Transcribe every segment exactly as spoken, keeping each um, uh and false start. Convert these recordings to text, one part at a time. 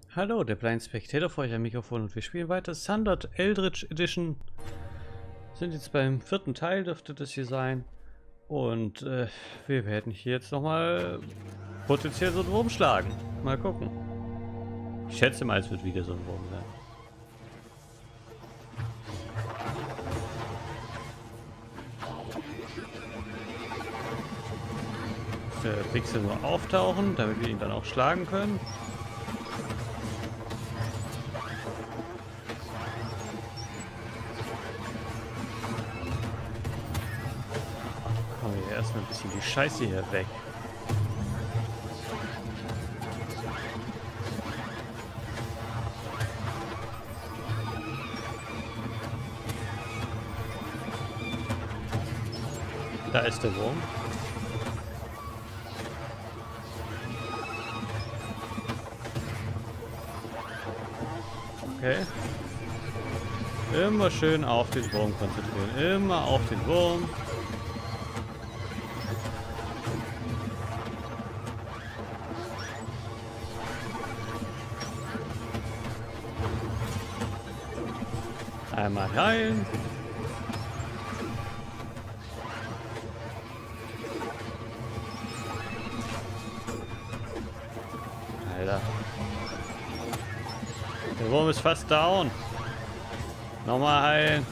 Hallo, der Blind Spectator vor euch am Mikrofon und wir spielen weiter Sundered Eldritch Edition. Sind jetzt beim vierten Teil, dürfte das hier sein. Und äh, wir werden hier jetzt nochmal potenziell so einen Wurm schlagen. Mal gucken. Ich schätze mal, es wird wieder so ein Wurm sein. Der Pixel nur auftauchen, damit wir ihn dann auch schlagen können. Machen wir hier erstmal ein bisschen die Scheiße hier weg. Da ist der Wurm. Okay. Immer schön auf den Wurm konzentrieren. Immer auf den Wurm. Einmal heilen. Alter. Der Wurm ist fast down. Nochmal heilen.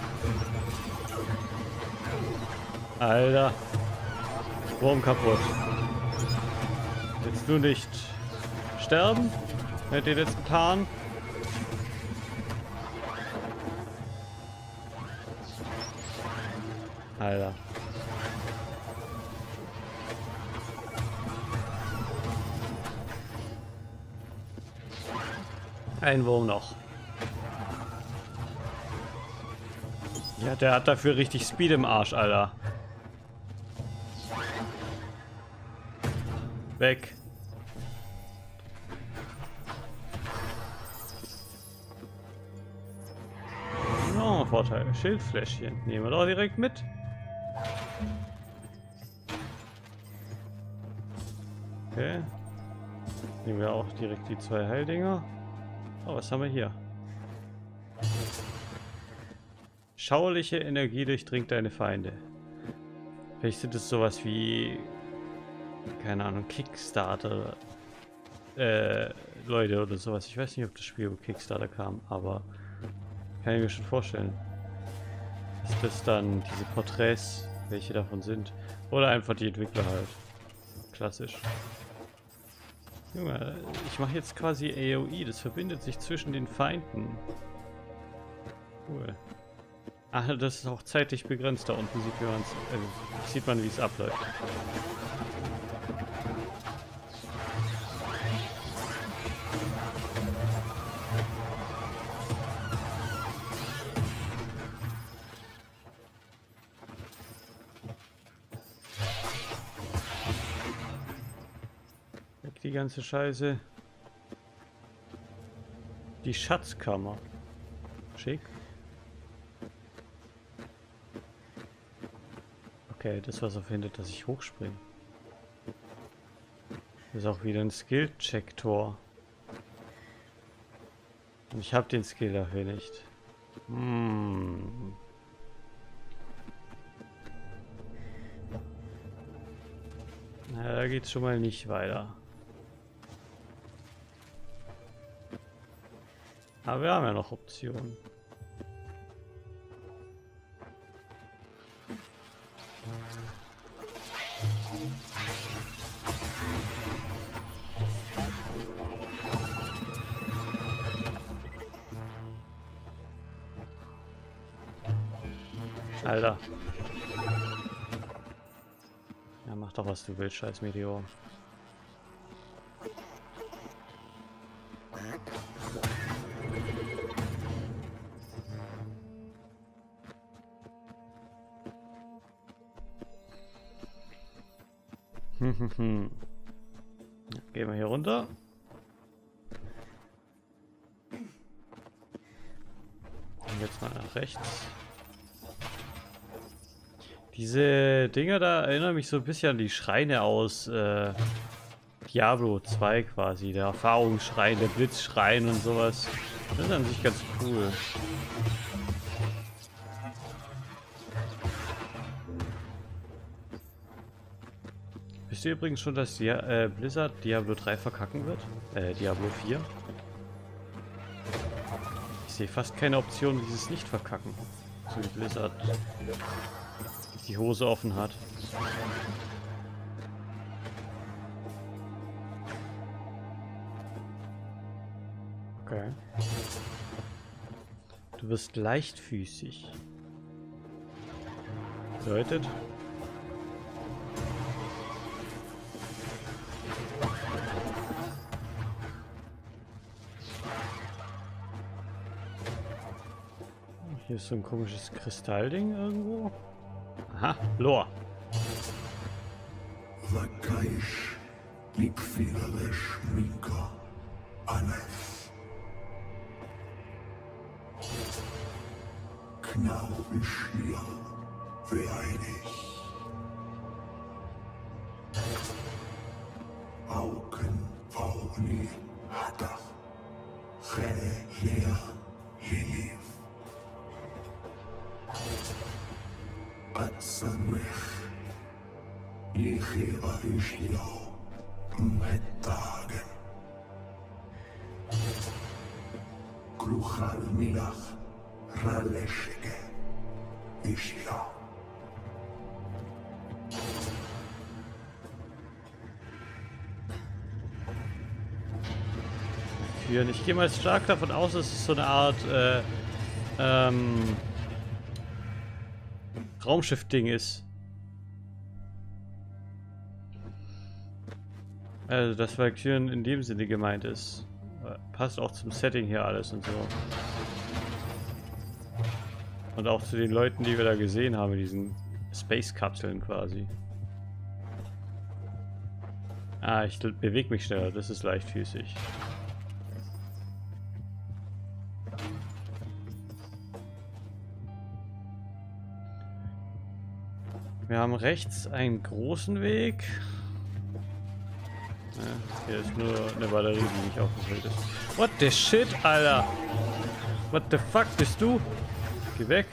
Alter. Wurm kaputt. Willst du nicht sterben mit den letzten Paaren? Alter. Ein Wurm noch. Ja, der hat dafür richtig Speed im Arsch, Alter. Weg. Oh, Vorteil. Schildfläschchen. Nehmen wir doch direkt mit. Okay. Nehmen wir auch direkt die zwei Heildinger. Oh, was haben wir hier? Schauerliche Energie durchdringt deine Feinde. Vielleicht sind es sowas wie, keine Ahnung, Kickstarter äh, Leute oder sowas. Ich weiß nicht, ob das Spiel über Kickstarter kam, aber kann ich mir schon vorstellen. Ist das dann diese Porträts, welche davon sind? Oder einfach die Entwickler halt. Klassisch. Junge, ich mache jetzt quasi A O E, das verbindet sich zwischen den Feinden. Cool. Ach, das ist auch zeitlich begrenzt, da unten sieht man, äh, sieht man wie es abläuft. Die ganze Scheiße. Die Schatzkammer. Schick. Okay, das was verhindert, dass ich hochspringe. Das ist auch wieder ein Skill-Check-Tor. Und ich habe den Skill dafür nicht. Hm. Na, da geht's schon mal nicht weiter. Aber wir haben ja noch Optionen. Alter. Ja, mach doch was du willst, scheiß Meteor. Gehen wir hier runter. Und jetzt mal nach rechts. Diese Dinger da erinnern mich so ein bisschen an die Schreine aus äh, Diablo zwei quasi, der Erfahrungsschrein, der Blitzschrein und sowas. Das ist an sich ganz cool. Wisst ihr übrigens schon, dass Dia äh, Blizzard Diablo drei verkacken wird? Äh, Diablo vier? Ich sehe fast keine Option, wie sie es nicht verkacken. So wie Blizzard die Hose offen hat. Okay. Du wirst leichtfüßig. Bedeutet? Hier ist so ein komisches Kristallding irgendwo. Aha, Lore. Vakaish, Likfilalesh, Minka, Aleph. Knau Ishia, Vereinig. Auken, Vauni, Hadach, Chele, Lea, Liliv. Atsanwech, Lichira Ishio, Metagen. Kluchal Milach, Raleshke, Ishio. Ich gehe mal stark davon aus, dass es so eine Art äh, ähm, Raumschiff-Ding ist. Also, dass Valkyren in dem Sinne gemeint ist. Passt auch zum Setting hier alles und so. Und auch zu den Leuten, die wir da gesehen haben, in diesen Space-Kapseln quasi. Ah, ich bewege mich schneller, das ist leichtfüßig. Wir haben rechts einen großen Weg. Ja, hier ist nur eine Batterie, die nicht aufgefüllt ist. What the shit, Alter? What the fuck bist du? Geh weg.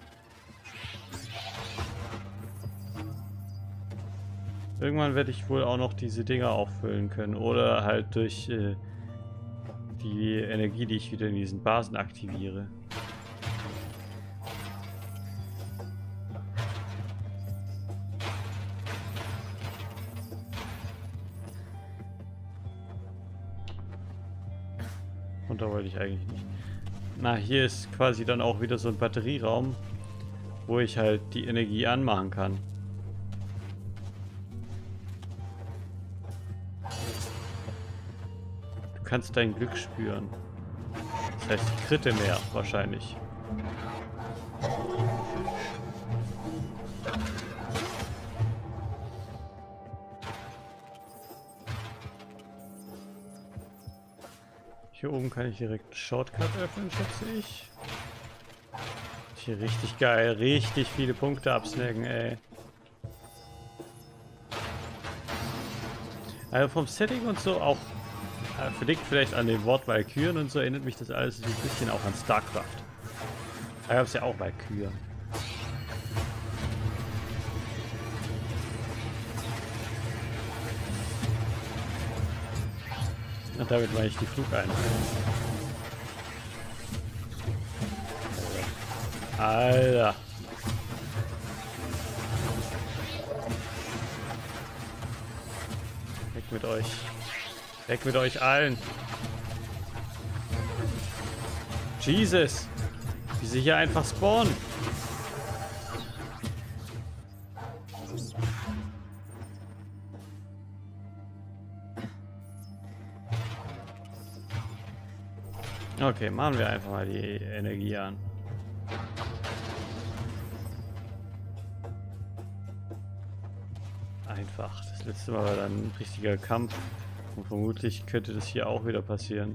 Irgendwann werde ich wohl auch noch diese Dinger auffüllen können. Oder halt durch äh, die Energie, die ich wieder in diesen Basen aktiviere. Und da wollte ich eigentlich nicht. Na, hier ist quasi dann auch wieder so ein Batterieraum, wo ich halt die Energie anmachen kann. Du kannst dein Glück spüren. Das heißt, ich kritte mehr wahrscheinlich. Hier oben kann ich direkt einen Shortcut öffnen, schätze ich. Hier richtig geil, richtig viele Punkte absnacken, ey. Also vom Setting und so auch äh, verdickt vielleicht an dem Wort Valkyren und so erinnert mich das alles so ein bisschen auch an StarCraft. Da gab es ja auch Valkyren. Und damit meine ich die Flugeinheit. Alter. Weg mit euch. Weg mit euch allen. Jesus. Wie sie hier einfach spawnen. Okay, machen wir einfach mal die Energie an. Einfach. Das letzte Mal war dann ein richtiger Kampf. Und vermutlich könnte das hier auch wieder passieren.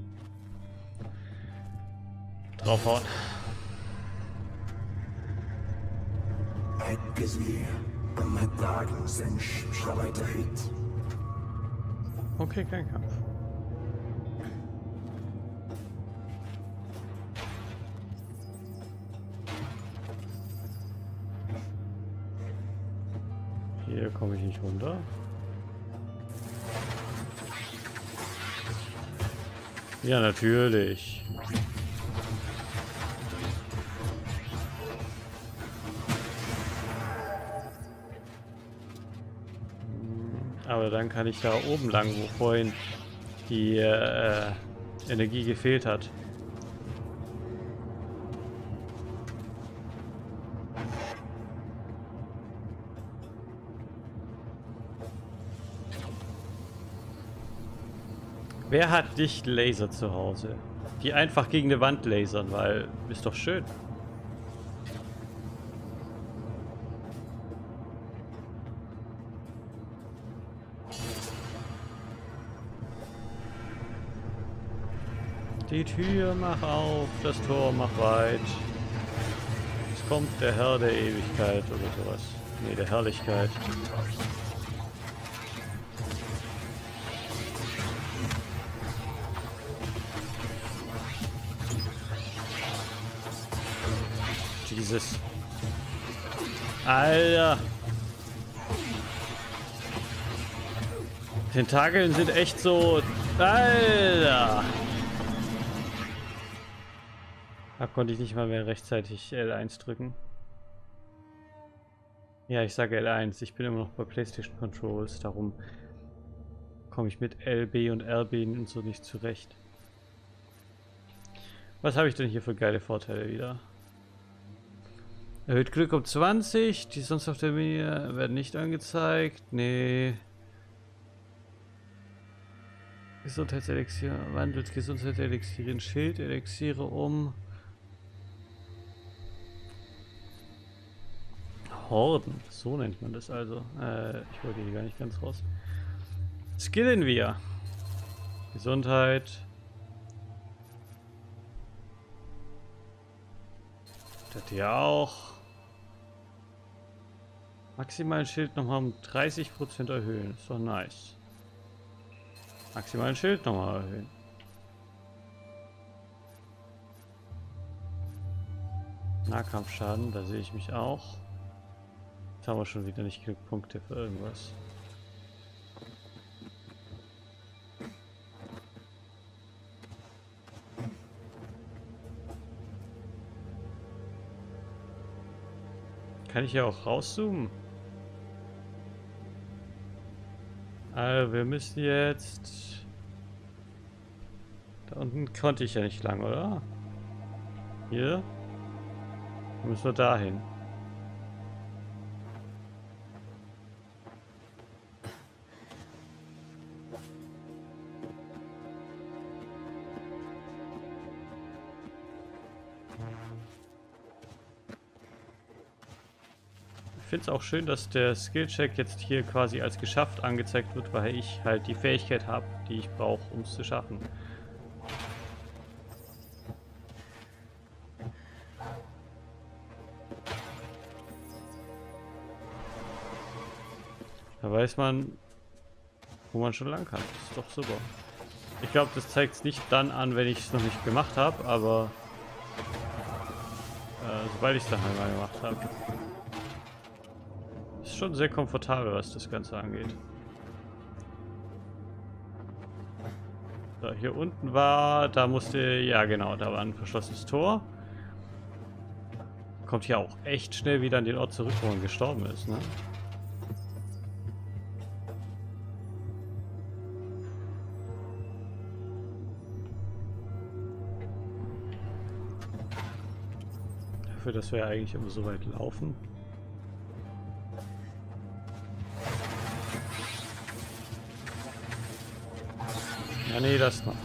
Draufhauen. Okay, kein Kampf. Hier komme ich nicht runter. Ja, natürlich. Aber dann kann ich da oben lang, wo vorhin die äh, Energie gefehlt hat. Wer hat Lichtlaser zu Hause? Die einfach gegen eine Wand lasern, weil ist doch schön. Die Tür mach auf, das Tor mach weit. Es kommt der Herr der Ewigkeit oder sowas. Nee, der Herrlichkeit. Jesus. Alter. Tentakeln sind echt so... Alter. Da konnte ich nicht mal mehr rechtzeitig L eins drücken. Ja, ich sage L eins. Ich bin immer noch bei PlayStation Controls. Darum komme ich mit L B und R B und so nicht zurecht. Was habe ich denn hier für geile Vorteile wieder? Erhöht Glück um zwanzig. Die sonst auf der Mini werden nicht angezeigt. Nee. Gesundheitselixier. Wandelt Gesundheitselixier in Schild-Elixiere um. Horden. So nennt man das also. Äh, ich wollte hier gar nicht ganz raus. Skillen wir. Gesundheit. Das hier auch. Maximalen Schild nochmal um dreißig Prozent erhöhen. Ist doch nice. Maximalen Schild nochmal erhöhen. Nahkampfschaden, da sehe ich mich auch. Jetzt haben wir schon wieder nicht genug Punkte für irgendwas. Kann ich ja auch rauszoomen? Also wir müssen jetzt... Da unten konnte ich ja nicht lang, oder? Hier? Dann müssen wir dahin. Ich finde es auch schön, dass der Skillcheck jetzt hier quasi als geschafft angezeigt wird, weil ich halt die Fähigkeit habe, die ich brauche, um es zu schaffen. Da weiß man, wo man schon lang kann. Das ist doch super. Ich glaube, das zeigt es nicht dann an, wenn ich es noch nicht gemacht habe, aber äh, sobald ich es dann einmal gemacht habe. Schon sehr komfortabel, was das Ganze angeht. So, hier unten war, da musste, ja genau, da war ein verschlossenes Tor. Kommt hier auch echt schnell wieder an den Ort zurück, wo man gestorben ist, ne? Dafür, dass wir ja eigentlich immer so weit laufen. Ja, nee, das noch.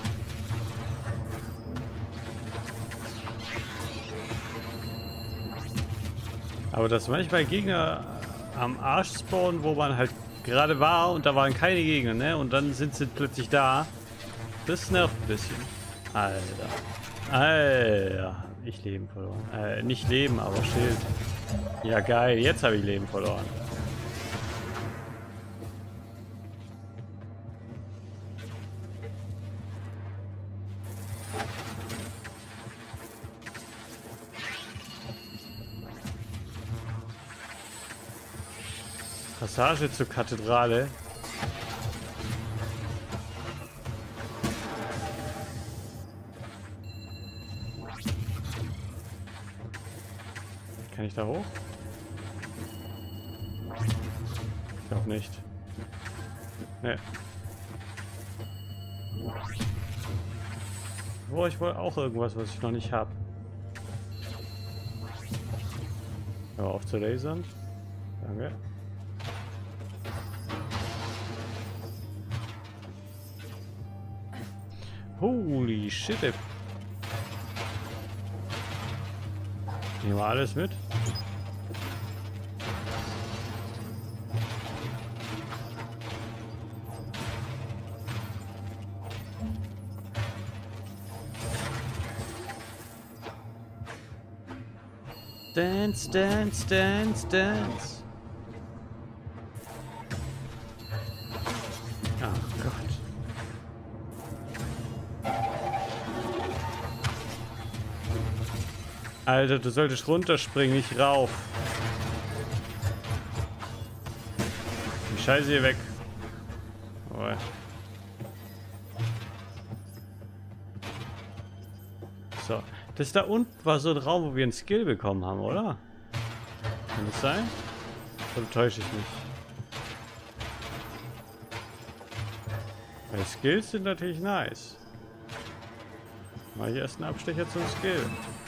Aber dass manchmal Gegner am Arsch spawnen, wo man halt gerade war und da waren keine Gegner, ne? Und dann sind sie plötzlich da. Das nervt ein bisschen. Alter. Alter. Ich Leben verloren. Äh, nicht Leben, aber Schild. Ja, geil. Jetzt habe ich Leben verloren. Passage zur Kathedrale. Kann ich da hoch? Ich glaube nicht. Ne. Oh, ich wollte auch irgendwas, was ich noch nicht habe. Hör auf zu lasern. Danke. Holy shit. Ey. Nehmen wir alles mit. Dance, dance, dance, dance. Oh Gott. Alter, du solltest runterspringen, nicht rauf. Die Scheiße hier weg. Oh. So. Das da unten war so ein Raum, wo wir einen Skill bekommen haben, oder? Kann das sein? Oder täusche ich mich? Weil Skills sind natürlich nice. Mal hier erst einen Abstecher zum Skill.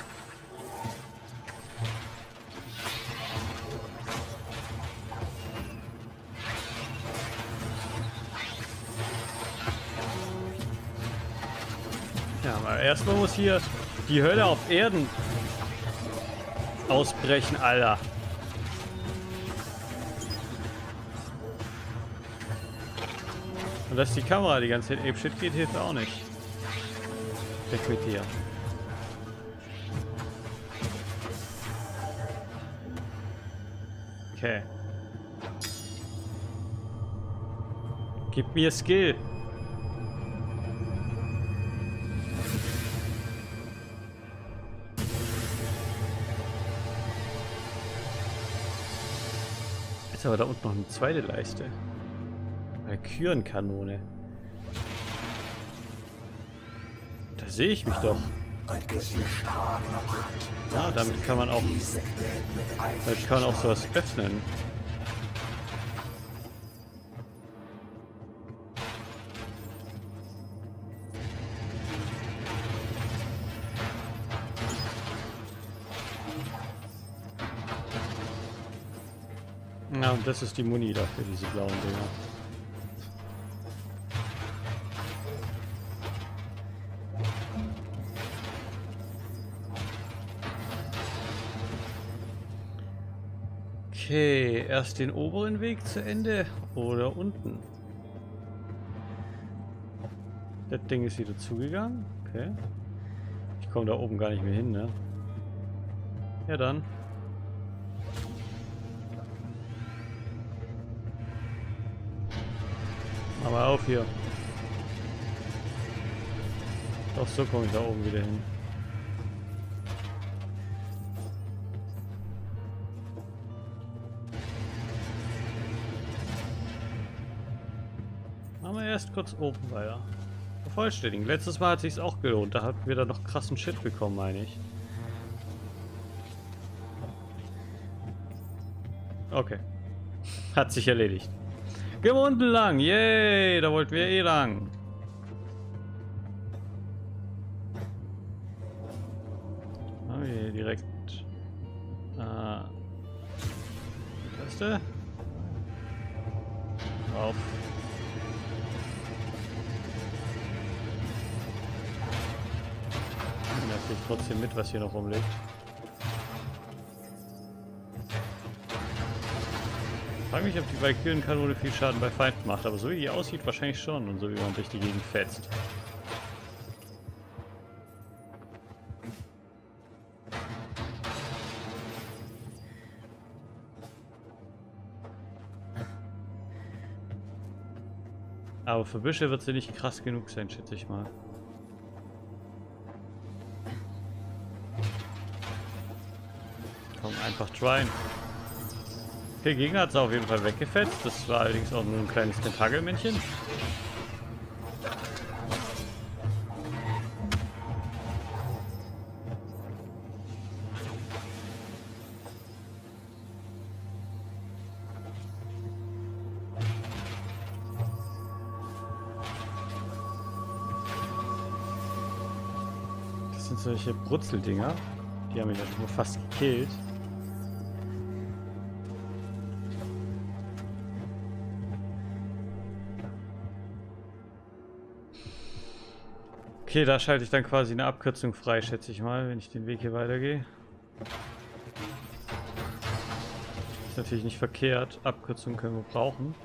Ja, aber erstmal muss hier die Hölle auf Erden ausbrechen, Alter. Und dass die Kamera die ganze Zeit Apeshit geht, hilft auch nicht. Weg mit dir. Okay. Gib mir Skill. Jetzt aber da unten noch eine zweite Leiste. Valkyrenkanone. Da sehe ich mich doch. Ja, damit kann man auch, damit kann man auch sowas öffnen. Ja, und das ist die Muni dafür, diese blauen Dinger. Okay, erst den oberen Weg zu Ende oder unten? Das Ding ist wieder zugegangen. Okay. Ich komme da oben gar nicht mehr hin, ne? Ja dann. Mach mal auf hier. Doch so komme ich da oben wieder hin. Machen wir erst kurz oben weiter. Vervollständigen. Letztes Mal hat sich's auch gelohnt. Da hatten wir dann noch krassen Shit bekommen, meine ich. Okay. Hat sich erledigt. Gehen wir unten lang. Yay, da wollten wir eh lang. Okay, direkt. Ah. Taste. Auf. Da kriege ich trotzdem mit, was hier noch rumliegt. Ich frage mich, ob die Valkyrenkanone viel Schaden bei Feinden macht, aber so wie die aussieht, wahrscheinlich schon. Und so wie man durch die Gegend fetzt. Aber für Büsche wird sie nicht krass genug sein, schätze ich mal. Komm, einfach tryen. Okay, Gegner hat es auf jeden Fall weggefetzt. Das war allerdings auch nur ein kleines Tentakelmännchen. Das sind solche Brutzeldinger. Die haben mich halt nur fast gekillt. Okay, da schalte ich dann quasi eine Abkürzung frei, schätze ich mal, wenn ich den Weg hier weitergehe. Ist natürlich nicht verkehrt. Abkürzungen können wir brauchen.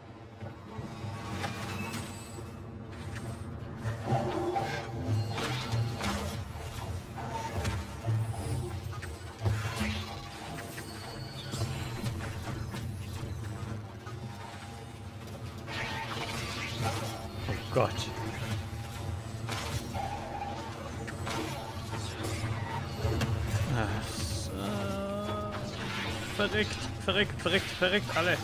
Oh Gott. Verreckt, verreckt, verreckt, verreckt, alle.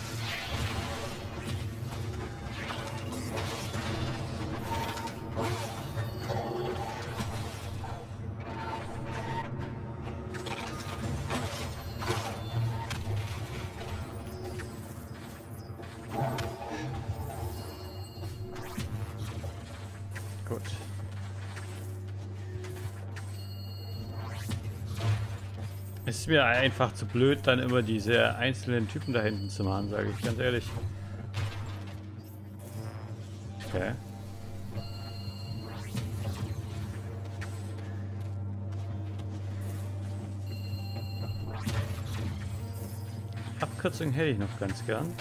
Gut. Es ist mir einfach zu blöd, dann immer diese einzelnen Typen da hinten zu machen, sage ich ganz ehrlich. Okay. Abkürzung hätte ich noch ganz gern.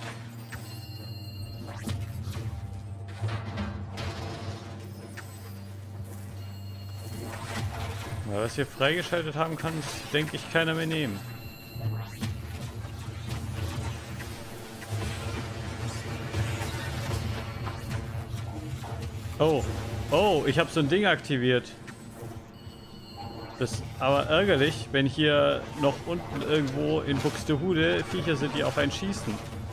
Ja, was wir freigeschaltet haben, kann, denke ich, keiner mehr nehmen. Oh, oh, ich habe so ein Ding aktiviert. Das ist aber ärgerlich, wenn hier noch unten irgendwo in Buxtehude Viecher sind, die auf einen schießen.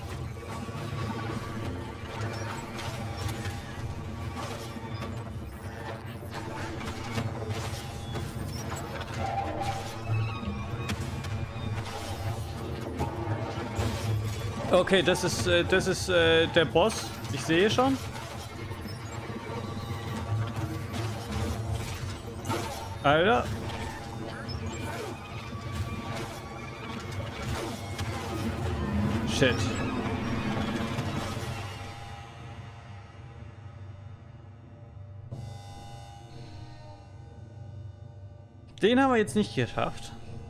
Okay, das ist, äh, das ist äh, der Boss. Ich sehe schon. Alter. Shit. Den haben wir jetzt nicht geschafft.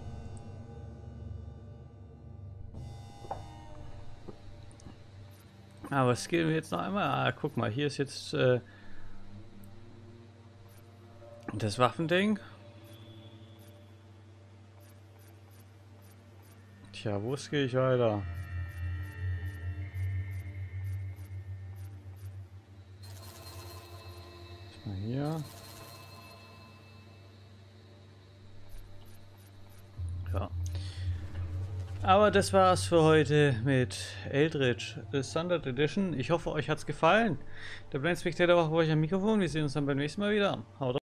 Aber was gehen wir jetzt noch einmal? Ah, guck mal, hier ist jetzt äh, das Waffending. Tja, wo gehe ich weiter? Mal hier. Ja. Aber das war's für heute mit Eldritch Standard Edition. Ich hoffe, euch hat's gefallen. Der Blend Spectator war bei euch am Mikrofon. Wir sehen uns dann beim nächsten Mal wieder. Haut rein.